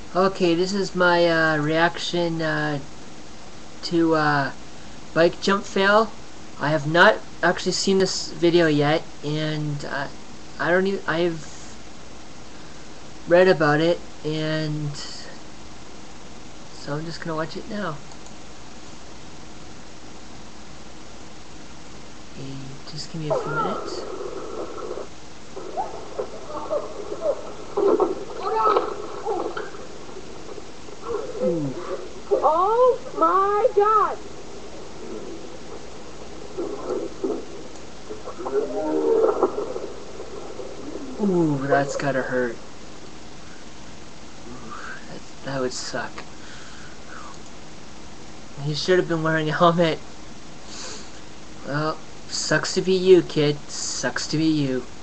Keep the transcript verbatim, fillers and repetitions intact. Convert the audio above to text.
Okay, this is my uh, reaction uh, to uh, bike jump fail. I have not actually seen this video yet, and uh, I don't even I've read about it, and so I'm just gonna watch it now. Okay, just give me a few minutes. Ooh. Oh my God! Ooh, that's gotta hurt. Ooh, that, that would suck. He should have been wearing a helmet. Well, sucks to be you, kid. Sucks to be you.